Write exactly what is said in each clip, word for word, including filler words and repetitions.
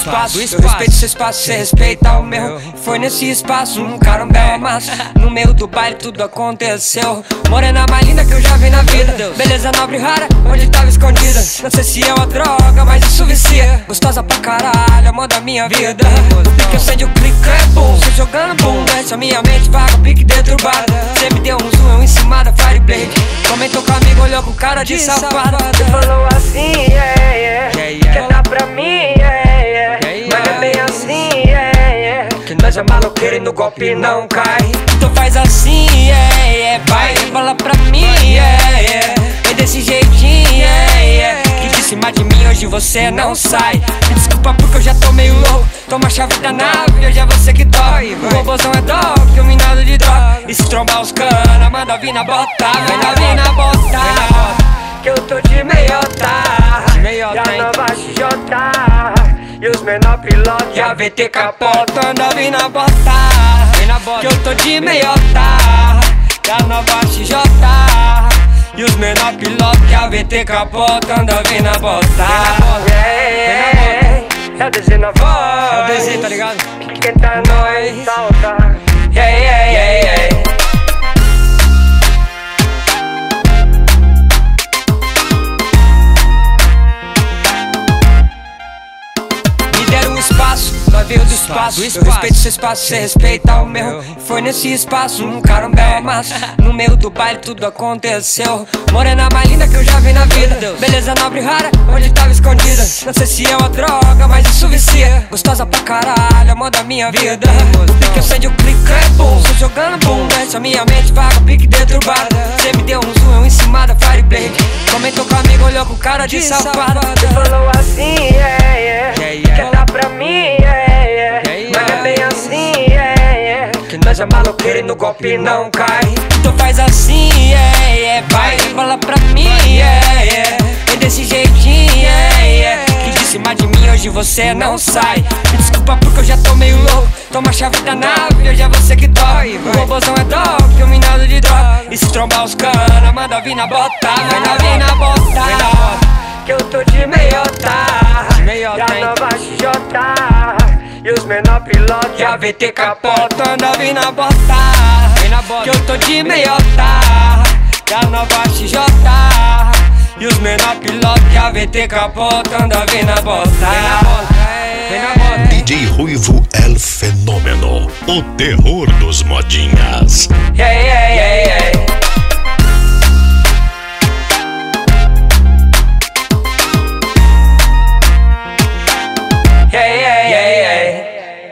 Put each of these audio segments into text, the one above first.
espaço. Eu respeito seu espaço, cê respeita o meu. Foi nesse espaço, um carambel massa. No meio do baile tudo aconteceu. Morena mais linda que eu já vi na vida. Beleza nobre e rara, onde tava escondida. Não sei se é uma droga, mas isso vicia. Gostosa pra caralho, amor da minha vida. Pique acende o clique, é bom. Cê jogando bom, essa minha mente vaga, pique deturbada. Cê me deu um zoom, eu em cima da Fireblade. Comentou comigo, olhou com cara de safada. Cê falou assim, yeah, yeah, yeah. Quer dar pra mim, yeah, yeah. Mas é bem assim, yeah, yeah. Que nós é maloqueiro e no golpe não cai. Então faz assim, yeah, yeah. Vai, fala pra mim, yeah, yeah. Vem desse jeitinho, yeah, yeah. Que de cima de mim hoje você não sai. Me desculpa porque eu já tô meio louco. Toma a chave da nave, hoje é você que toca. O robôzão é dog, eu me nada de droga. E se trombar os cana, manda vir na bota. Manda vir na bota, que eu tô de meiota. E a nova X J e os menor pilotos e a V T capota. Anda vir na bota, que eu tô de meiota. E a nova X J e os menor pilotos e a V T capota. Anda vir na bota. É o desenho na voz, é o desenho, tá ligado? Que quem tá nós salta. Yeah, yeah, yeah, yeah. Me deram um espaço, nós veio do espaço. Eu respeito seu espaço, cê respeita o meu. Foi nesse espaço, um carambel massa. No meio do baile tudo aconteceu. Morena mais linda que eu já vi na vida. Beleza nobre e rara, onde tava escondida. Não sei se é uma droga, mas isso vicia. Gostosa pra caralho, amor da minha vida. Pique acende o clique, é bom. Cê jogando bom, essa minha mente vaga, pique deturbada. Cê me deu um zoom, eu em cima da Fireblade. Comentou comigo, olhou com cara de safada. Cê falou assim, yeah, yeah, yeah. Quer dar pra mim, yeah, yeah. Mas é bem assim, yeah, yeah. Que nós é maloqueiro e no golpe não cai. Então faz assim, yeah, yeah. Vai, fala pra mim, yeah, yeah. Vem desse jeitinho, yeah, yeah. Que de cima de mim hoje você não sai. Me desculpa porque eu já tô meio louco. Toma a chave da nave, hoje é você que toca. O robôzão é dog, eu me nada de droga. E se trombar os cana, manda vir na bota. Manda vir na bota, que eu tô de meiota. E a nova X J e os menor pilotos e a V T capota. Anda vir na bota, que eu tô de meiota. E a nova X J e os menor pilotos e a V T capota. Anda vir na bota, vem na bota. D J Ruivo El Fenômeno, o terror dos modinhas. Yeah, yeah, yeah, yeah. Yeah, yeah, yeah, yeah.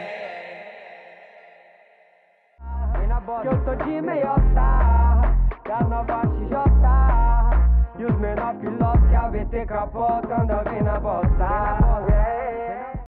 Que eu tô de meiota, e a nova X J e os menor pilotos que a V T capota. Anda vir na bota.